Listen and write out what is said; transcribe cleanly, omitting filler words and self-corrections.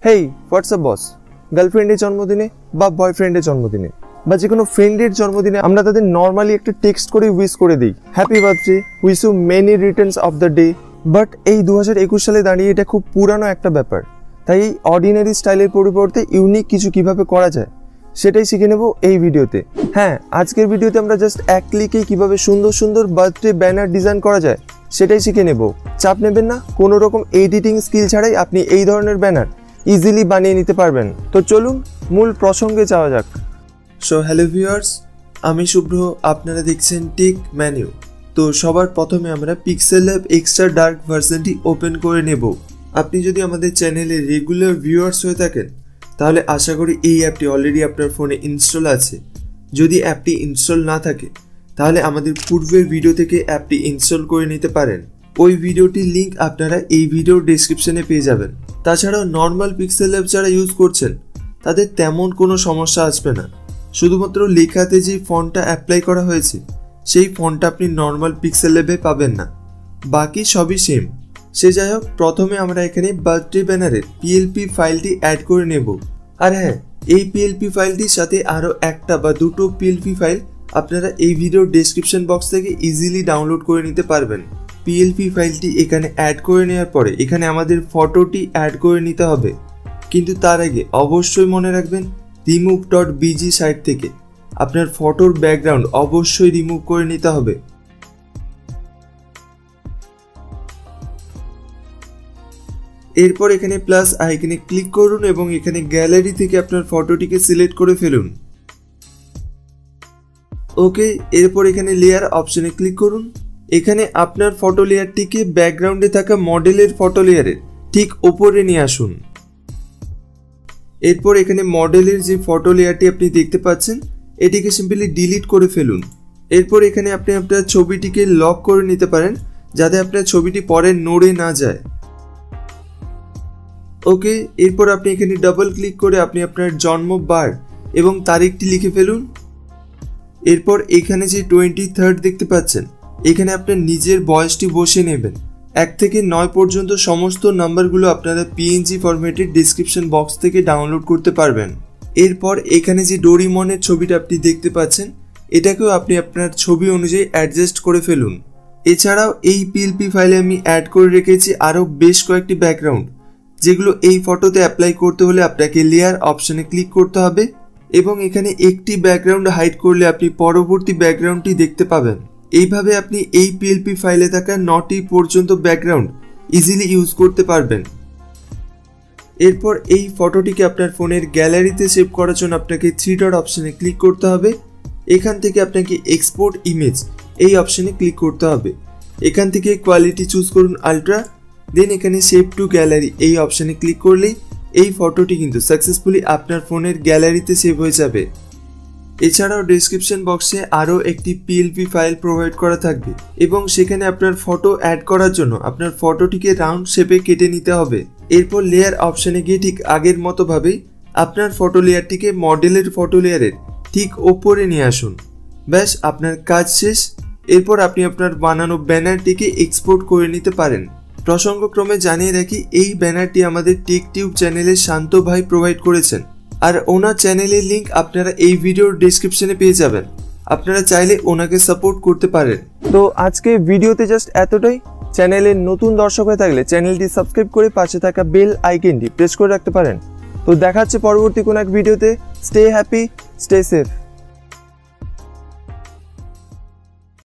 হেই WhatsApp বস, গার্লফ্রেন্ডের জন্মদিনে বা বয়ফ্রেন্ডের জন্মদিনে বা যে কোনো ফ্রেন্ডের জন্মদিনে আমরা তাদের নর্মালি একটা টেক্সট করে উইশ করে দিই, happy birthday, wish you many returns of the day. But এই 2021 সালে দাঁড়িয়ে এটা খুব পুরানো একটা ব্যাপার। তাই এই অর্ডিনারি স্টাইলের পরিবর্তে ইউনিক কিছু কিভাবে করা যায় সেটাই শিখে নেব এই ভিডিওতে। হ্যাঁ, আজকের ভিডিওতে আমরা জাস্ট এক ক্লিকেই কিভাবে সুন্দর সুন্দর বার্থডে ব্যানার ডিজাইন করা যায় সেটাই শিখে নেব। চাপ নেবেন না, কোনো রকম এডিটিং স্কিল ছাড়াই আপনি এই ধরনের ব্যানার ইজিলি বানিয়ে নিতে পারবেন। তো চলুন মূল প্রসঙ্গে যাওয়া যাক। সো হ্যালো ভিউয়ার্স, আমি শুভ্র, আপনারা দেখছেন টেক মেনু। তো সবার প্রথমে আমরা পিক্সেল ল্যাব এক্সট্রা ডার্ক ভার্সনটি ওপেন করে নেব। আপনি যদি আমাদের চ্যানেলে রেগুলার ভিউয়ার্স হয়ে থাকেন তাহলে আশা করি এই অ্যাপটি অলরেডি আপনার ফোনে ইনস্টল আছে। যদি অ্যাপটি ইনস্টল না থাকে তাহলে আমাদের পূর্বের ভিডিও থেকে অ্যাপটি ইনস্টল করে নিতে পারেন। ওই ভিডিওটির লিঙ্ক আপনারা এই ভিডিওর ডেসক্রিপশনে পেয়ে যাবেন। তাছাড়াও নর্মাল পিক্সেল ল্যাব যারা ইউজ করছেন তাদের তেমন কোনো সমস্যা আসবে না। শুধুমাত্র লেখাতে যে ফন্টটা অ্যাপ্লাই করা হয়েছে সেই ফন্টটা আপনি নর্মাল পিক্সেল ল্যাবে পাবেন না, বাকি সবই সেম। সে যাই হোক, প্রথমে আমরা এখানে বার্থডে ব্যানারের পিএলপি ফাইলটি অ্যাড করে নেব। আর হ্যাঁ, এই পিএলপি ফাইলটির সাথে আরও একটা বা দুটো পিএলপি ফাইল আপনারা এই ভিডিওর ডেসক্রিপশন বক্স থেকে ইজিলি ডাউনলোড করে নিতে পারবেন। পিএলপি ফাইলটি এখানে অ্যাড করে নেওয়ার পরে এখানে আমাদের ফটোটি অ্যাড করে নিতে হবে, কিন্তু তার আগে অবশ্যই মনে রাখবেন remove.bg সাইট থেকে আপনার ফটোর ব্যাকগ্রাউন্ড অবশ্যই রিমুভ করে নিতে হবে। এরপর এখানে প্লাস আইকনে ক্লিক করুন এবং এখানে গ্যালারি থেকে আপনার ফটোটিকে সিলেক্ট করে ফেলুন। ওকে, এরপর এখানে লেয়ার অপশনে ক্লিক করুন। এখানে আপনার ফটো লেয়ারটিকে ব্যাকগ্রাউন্ডে থাকা মডেলের ফটো লেয়ারের ঠিক ওপরে নিয়ে আসুন। এরপর এখানে মডেলের যে ফটো লেয়ারটি আপনি দেখতে পাচ্ছেন এটিকে সিম্পলি ডিলিট করে ফেলুন। এরপর এখানে আপনি আপনার ছবিটিকে লক করে নিতে পারেন যাতে আপনার ছবিটি পরে নড়ে না যায়। ওকে, এরপর আপনি এখানে ডাবল ক্লিক করে আপনি আপনার জন্ম বার এবং তারিখটি লিখে ফেলুন। এরপর এখানে যে 23rd দেখতে পাচ্ছেন এখানে আপনার নিজের বয়সটি বসিয়ে নেবেন। 1 থেকে 9 পর্যন্ত সমস্ত নাম্বারগুলো আপনারা পিএনজি ফরম্যাটের ডেসক্রিপশন বক্স থেকে ডাউনলোড করতে পারবেন। এরপর এখানে যে ডোরিমনের ছবিটা আপনি দেখতে পাচ্ছেন এটাকেও আপনি আপনার ছবি অনুযায়ী অ্যাডজাস্ট করে ফেলুন। এছাড়াও এই পিএলপি ফাইলে আমি অ্যাড করে রেখেছি আরও বেশ কয়েকটি ব্যাকগ্রাউন্ড, যেগুলো এই ফটোতে অ্যাপ্লাই করতে হলে আপনাকে লেয়ার অপশনে ক্লিক করতে হবে এবং এখানে একটি ব্যাকগ্রাউন্ড হাইড করলে আপনি পরবর্তী ব্যাকগ্রাউন্ডটি দেখতে পাবেন। এইভাবে আপনি এই পিএলপি ফাইলে থাকা 9টি পর্যন্ত ব্যাকগ্রাউন্ড ইজিলি ইউজ করতে পারবেন। এরপর এই ফটোটিকে আপনার ফোনের গ্যালারিতে সেভ করার জন্য আপনাকে 3 ডট অপশনে ক্লিক করতে হবে। এখান থেকে আপনাকে এক্সপোর্ট ইমেজ এই অপশনে ক্লিক করতে হবে। এখান থেকে কোয়ালিটি চুজ করুন আলট্রা, দেন এখানে সেভ টু গ্যালারি এই অপশনে ক্লিক করলেই এই ফটোটি কিন্তু সাকসেসফুলি আপনার ফোনের গ্যালারিতে সেভ হয়ে যাবে। এছাড়াও ডেসক্রিপশন বক্সে আরও একটি পিএলপি ফাইল প্রোভাইড করা থাকবে এবং সেখানে আপনার ফটো অ্যাড করার জন্য আপনার ফটোটিকে রাউন্ড শেপে কেটে নিতে হবে। এরপর লেয়ার অপশনে গিয়ে ঠিক আগের মতোভাবেই আপনার ফটো লেয়ারটিকে মডেলের ফটো লেয়ারের ঠিক ওপরে নিয়ে আসুন। ব্যাস, আপনার কাজ শেষ। এরপর আপনি আপনার বানানো ব্যানারটিকে এক্সপোর্ট করে নিতে পারেন। প্রসঙ্গক্রমে জানিয়ে রাখি, এই ব্যানারটি আমাদের টেক টিউব চ্যানেলের শান্ত ভাই প্রোভাইড করেছেন, আর ওনার চ্যানেলের লিঙ্ক আপনারা এই ভিডিওর ডেসক্রিপশনে পেয়ে যাবেন। আপনারা চাইলে ওনাকে সাপোর্ট করতে পারেন। তো আজকে ভিডিওতে জাস্ট এতটাই। চ্যানেলের নতুন দর্শক হয়ে থাকলে চ্যানেলটি সাবস্ক্রাইব করে পাশে থাকা বেল আইকনটি প্রেস করে রাখতে পারেন। তো দেখা হচ্ছে পরবর্তী কোনো এক ভিডিওতে। Stay happy, stay safe.